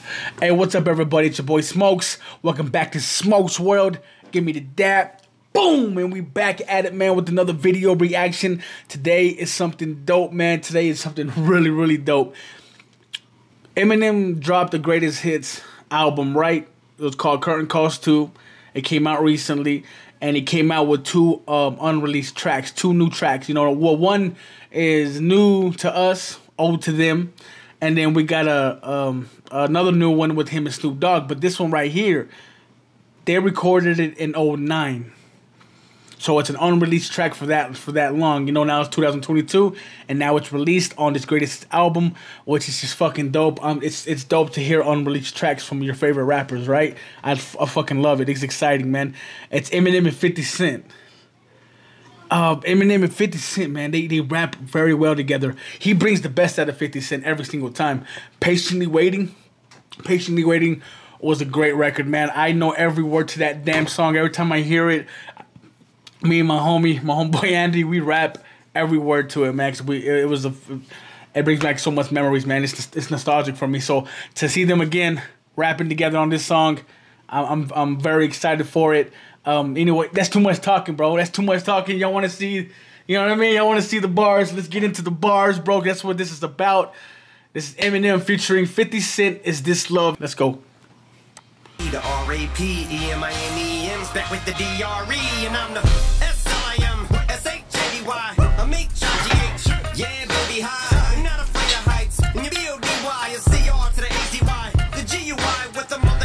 Hey, what's up, everybody? It's your boy Smokes. Welcome back to Smokes World. Give me the dab. Boom! And we back at it, man, with another video reaction. Today is something dope, man. Today is something really, really dope. Eminem dropped the Greatest Hits album, right? It was called Curtain Calls 2. It came out recently, and he came out with two unreleased tracks, two new tracks. You know, well, one is new to us, old to them, and then we got another new one with him and Snoop Dogg. But this one right here, they recorded it in 2009. So it's an unreleased track for that long. You know, now it's 2022, and now it's released on this Greatest album, which is just fucking dope. It's dope to hear unreleased tracks from your favorite rappers, right? I fucking love it. It's exciting, man. It's Eminem and 50 Cent. Eminem and 50 Cent, man, they rap very well together. He brings the best out of 50 Cent every single time. Patiently Waiting was a great record, man. I know every word to that damn song. Every time I hear it, me and my homeboy Andy, we rap every word to it, man. It brings back so much memories, man. It's nostalgic for me. So to see them again rapping together on this song, I'm very excited for it. Anyway, that's too much talking, bro. That's too much talking. Y'all want to see, you know what I mean? Y'all want to see the bars. Let's get into the bars, bro. That's what this is about. This is Eminem featuring 50 Cent. Is This Love? Let's go. The R-A-P-E-M-I-N-E-M's back with the D-R-E, and I'm the S-L-I-M, S-H-A-D-Y, I'm H-G-H, yeah, baby, hi, I'm not afraid of heights, and you B-O-D-Y, a C-R to the A-Z-Y, the G-U-Y, with the mother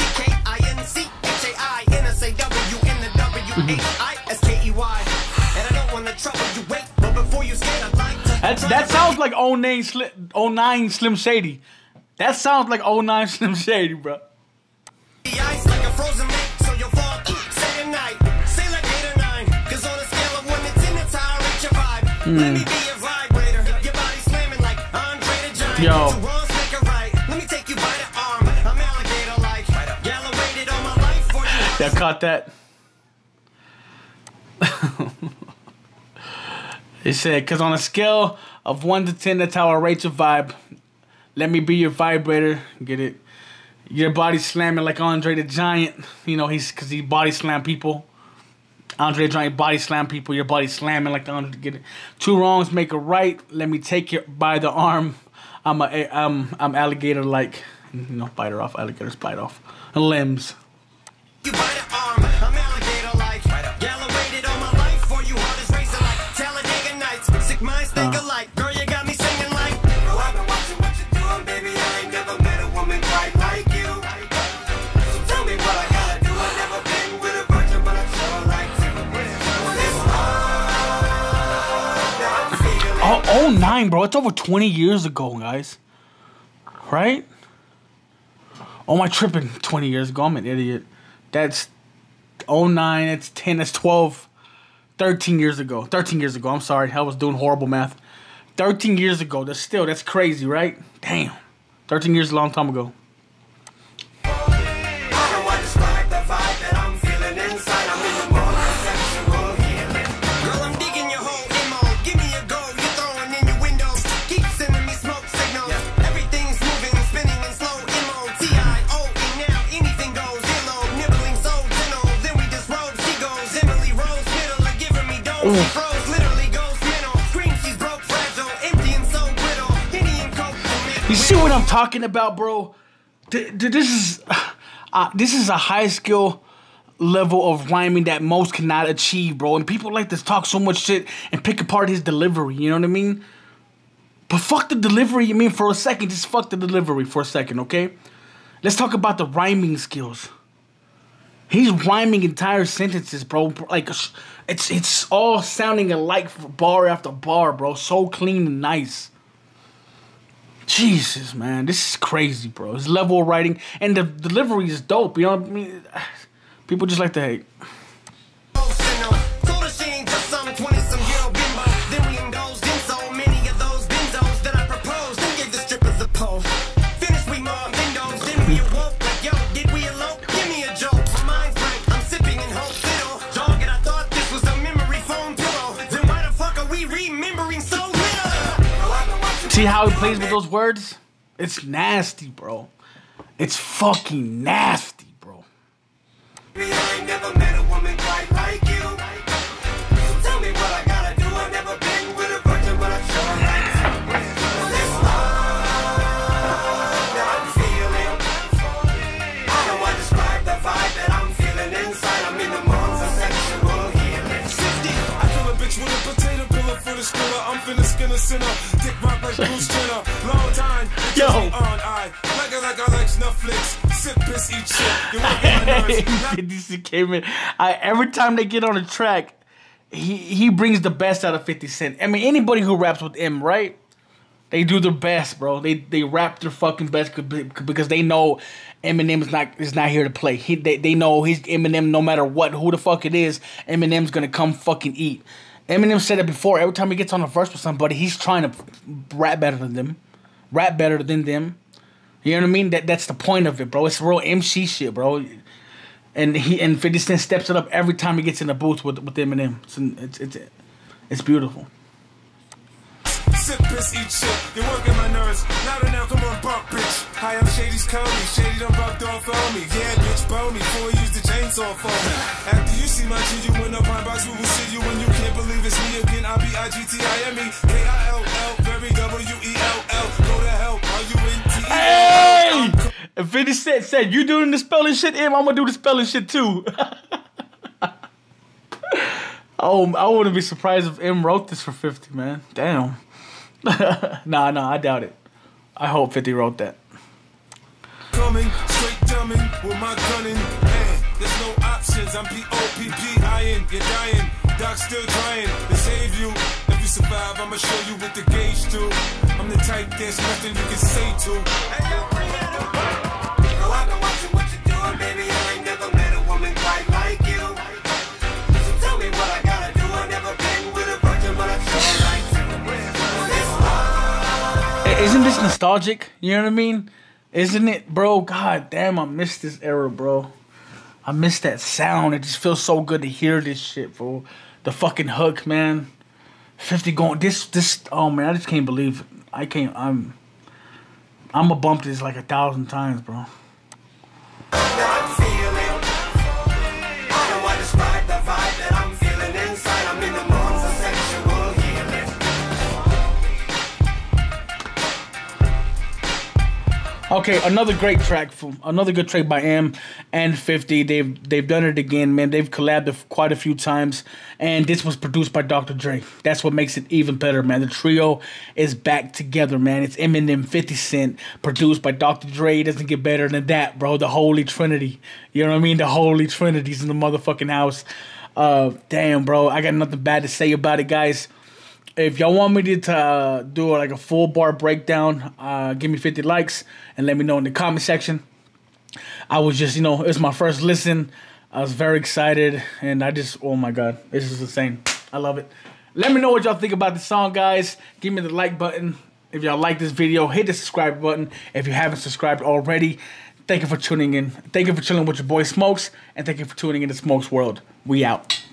F-U-C-K-I-N-C-H-A-I-N-S-A-W-N-the-W-A-I-S-K-E-Y, and I don't want to trouble you, wait, but before you scared, I'd like to... That sounds like 09 Slim Shady. That sounds like 09 Slim Shady, bro. The ice like a frozen lake, so you'll fall, say goodnight, say like 8 or 9, cause on a scale of 1 to 10, that's how I rate your vibe. Let me be your vibrator, your body slamming like Andre the Giant. Yo. Two wrongs make a right, let me take you by the arm, I'm alligator-like, gallery all my life for you. Yeah, caught that. It said, cause on a scale of 1 to 10, that's how I rate your vibe. Let me be your vibrator, get it? Your body slamming like Andre the Giant. You know, cause he body slam people. Andre the Giant body slam people. Your body slamming like Andre. Get it? Two wrongs make a right. Let me take you by the arm. I'm alligator like. You know, bite her off. Alligators bite off limbs. You by the arm. I'm alligator like. Gallery all my life for you. Heart is racing like Talladega Nights. Sick minds think alike. Girl, you got me singing like. I've been watching what you're doing, baby. I ain't never met a woman quite like you. Tell me what I gotta do. I've never been with a virgin, but I sure like to. Oh, 09, bro. It's over 20 years ago, guys. Right? Oh, am I tripping? 20 years ago. I'm an idiot. That's 09. That's 10. That's 12. 13 years ago. 13 years ago. I'm sorry. I was doing horrible math. 13 years ago. That's crazy, right? Damn. 13 years is a long time ago. You see what I'm talking about, bro? This is a high skill level of rhyming that most cannot achieve, bro. And people like to talk so much shit and pick apart his delivery. You know what I mean? But fuck the delivery. I mean, for a second, just fuck the delivery for a second, okay? Let's talk about the rhyming skills. He's rhyming entire sentences, bro. Like, it's all sounding alike bar after bar, bro. So clean and nice. Jesus, man. This is crazy, bro. His level of writing and the delivery is dope. You know what I mean? People just like to hate. See how he plays with those words? It's nasty, bro. It's fucking nasty, bro. I ain't never met a woman quite like you. So tell me what I gotta do. I've never been with a virgin, but I'm sure I like to. This love that I'm feeling, I don't want to describe the vibe that I'm feeling inside. I'm in the mood for sexual healing. 50, I kill a bitch with a potato pillow for the skriller. I'm finna skin a sinner, dick rock like Bruce Jenner. Long time, yo. On I like I like Netflix. Sip, piss, eat shit. You're working my nerves. 50 Cent came in. Every time they get on a track, he brings the best out of 50 Cent. I mean, anybody who raps with him, right? They do their best, bro. They rap their fucking best because they know Eminem is not here to play. They know he's Eminem no matter what, who the fuck it is. Eminem's gonna come fucking eat. Eminem said it before. Every time he gets on a verse with somebody, he's trying to rap better than them. Rap better than them. You know what I mean? That's the point of it, bro. It's real MC shit, bro. And 50 Cent steps it up every time he gets in the booth with Eminem. It's beautiful. Sip, piss, eat shit. You're working my nerves. Louder now, come on, bump, bitch. Hi, I'm Shady's Cody. Shady done rubbed off on me. Yeah, bitch, blow me before he used the chainsaw for me. After you see my G, you in the pine box. We will see you when you can't believe it's me again. I'll be IGTIME. KILL, very WELL. Go to hell. Are you in T? Hey! If 50 Cent said, you doing the spelling shit, I'm gonna do the spelling shit too. Oh, I wouldn't be surprised if M wrote this for 50, man. Damn. Nah, I doubt it. I hope 50 wrote that. Coming, straight dumbing with my gunning. Man, there's no options. I'm POPPIN. You're dying. Doc's still trying to save you. If you survive, I'ma show you what the gauge do. I'm the type there's nothing you can say to. Hey, yo, bring that up. Girl, I've been watching what you're doing, baby. I ain't never met a woman quite like you. So tell me what I gotta do. I've never been with a virgin, but I'm sure like to. Isn't this nostalgic? You know what I mean? Isn't it, bro? God damn, I miss this era, bro. I miss that sound. It just feels so good to hear this shit, bro. The fucking hook, man. 50 going this. Oh man, I just can't believe it. I can't. I'm gonna bump this like 1,000 times, bro. I'm feeling. I don't want to describe the vibe that I'm feeling inside. I'm in the mood for sexual healing. Okay, another good track by M and 50. They've done it again, man. They've collabed quite a few times, and this was produced by Dr. Dre. That's what makes it even better, man. The trio is back together, man. It's Eminem, 50 Cent, produced by Dr. Dre. It doesn't get better than that, bro. The Holy Trinity. You know what I mean? The Holy Trinity's in the motherfucking house. Damn, bro. I got nothing bad to say about it, guys. If y'all want me to do like a full bar breakdown, give me 50 likes and let me know in the comment section. I was just, it was my first listen. I was very excited, and oh my God, this is insane. I love it. Let me know what y'all think about the song, guys. Give me the like button. If y'all like this video, hit the subscribe button. If you haven't subscribed already, thank you for tuning in. Thank you for chilling with your boy Smokes, and thank you for tuning in to Smokes World. We out.